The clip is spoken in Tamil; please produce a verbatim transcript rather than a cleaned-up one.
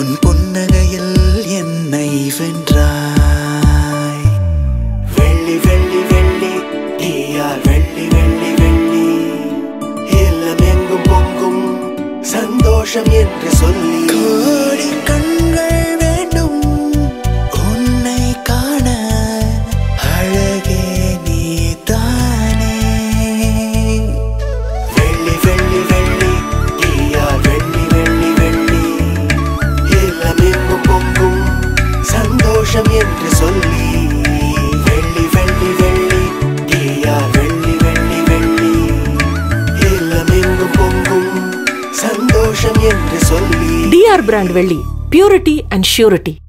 உன் புன்னகையில் என்னை வென்றாய். வெள்ளி வெள்ளி வெள்ளி நீயார் வெள்ளி வெள்ளி வெள்ளி இல்லம் எங்கும் பொங்கும் சந்தோஷம் என்று சொல்லி கோடி கண்கள் வேண்டும் உன்னை காண அழகே நீ தானே. வெள்ளி வெள்ளி வெள்ளி நீயார் வெள்ளி வெள்ளி வெள்ளி இல்லம் எங்கும் பொங்கும் சந்தோஷம் என்று சொல்லி வெள்ளி வெள்ளி வெள்ளி நீயார் வெள்ளி வெள்ளி வெள்ளி இல்லம் எங்கும் பொங்கும் சந்தோஷம் என்று சொல்லி. D R brand வெள்ளி, purity and surety.